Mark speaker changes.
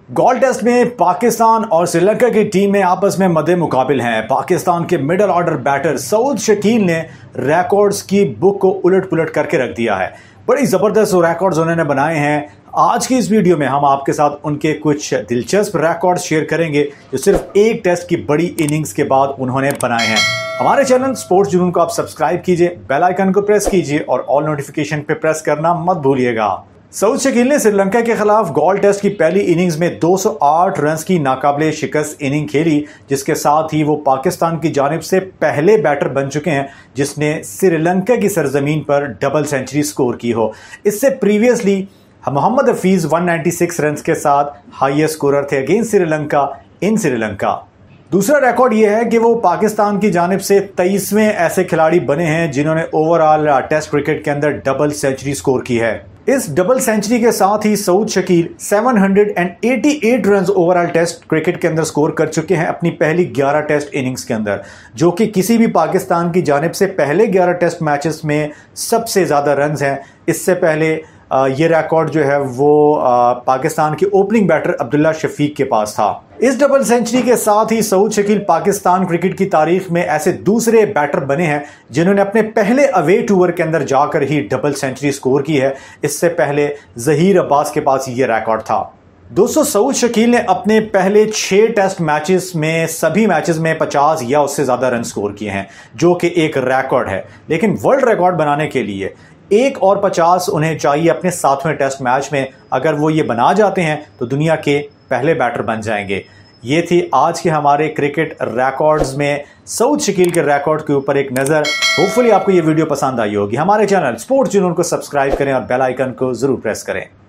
Speaker 1: Gold test में पाकिस्तान और श्रीलंका की टीम में आपस में मद्दे मुकाबिल हैं। पाकिस्तान के middle order batter Saud Shakeel ने रिकॉर्ड्स की बुक को उलट पुलट करके रख दिया है। बड़ी ज़बरदस्त रिकॉर्ड्स उन्होंने बनाए हैं। आज की इस वीडियो में हम आपके साथ उनके कुछ दिलचस्प रिकॉर्ड्स शेयर करेंगे जो सिर्फ एक टेस्ट की बड़ी इनिंग्स के बाद उन्होंने बनाए हैं। हमारे चैनल स्पोर्ट्स जुनून को आप सब्सक्राइब कीजिए, बेल आइकन को प्रेस कीजिए और ऑल नोटिफिकेशन पे प्रेस करना मत भूलिएगा। सऊद शकील ने श्रीलंका के खिलाफ गोल्ड टेस्ट की पहली इनिंग्स में 208 रन की नाकाबिले शिकस्त इनिंग खेली, जिसके साथ ही वो पाकिस्तान की जानिब से पहले बैटर बन चुके हैं जिसने श्रीलंका की सरजमीन पर डबल सेंचुरी स्कोर की हो। इससे प्रीवियसली मोहम्मद हफीज 196 रन के साथ हाईएस्ट स्कोरर थे अगेंस्ट श्रीलंका इन श्रीलंका। दूसरा रिकॉर्ड यह है कि वो पाकिस्तान की जानिब से 23वें ऐसे खिलाड़ी बने हैं जिन्होंने ओवरऑल टेस्ट क्रिकेट के अंदर डबल सेंचुरी स्कोर की है। इस डबल सेंचुरी के साथ ही Saud Shakeel 788 run overall test cricket के अंदर स्कोर कर चुके हैं अपनी पहली 11 टेस्ट इनिंग्स के अंदर, जो कि किसी भी पाकिस्तान की जानिब से पहले 11 टेस्ट मैचेस में सबसे ज़्यादा रन हैं। इससे पहले ये रिकॉर्ड जो है वो पाकिस्तान के ओपनिंग बैटर अब्दुल्ला शफीक के पास था। इस डबल सेंचुरी के साथ ही सऊद शकील पाकिस्तान क्रिकेट की तारीख में ऐसे दूसरे बैटर बने हैं जिन्होंने अपने पहले अवे टूर के अंदर जाकर ही डबल सेंचुरी स्कोर की है। इससे पहले जहीर अब्बास के पास ये रिकॉर्ड था। दोस्तों, सऊद शकील ने अपने पहले 6 टेस्ट मैचेस में सभी मैचेस में 50 या उससे ज़्यादा रन स्कोर किए हैं, जो कि एक रिकॉर्ड है। लेकिन वर्ल्ड रिकॉर्ड बनाने के लिए 1 और 50 उन्हें चाहिए अपने 7वें टेस्ट मैच में। अगर वो ये बना जाते हैं तो दुनिया के पहले बैटर बन जाएंगे। ये थी आज के हमारे क्रिकेट रिकॉर्ड्स में सऊद शकील के रिकॉर्ड के ऊपर एक नज़र। होपफुली आपको ये वीडियो पसंद आई होगी। हमारे चैनल स्पोर्ट्स जुनून को सब्सक्राइब करें और बेल आइकन को ज़रूर प्रेस करें।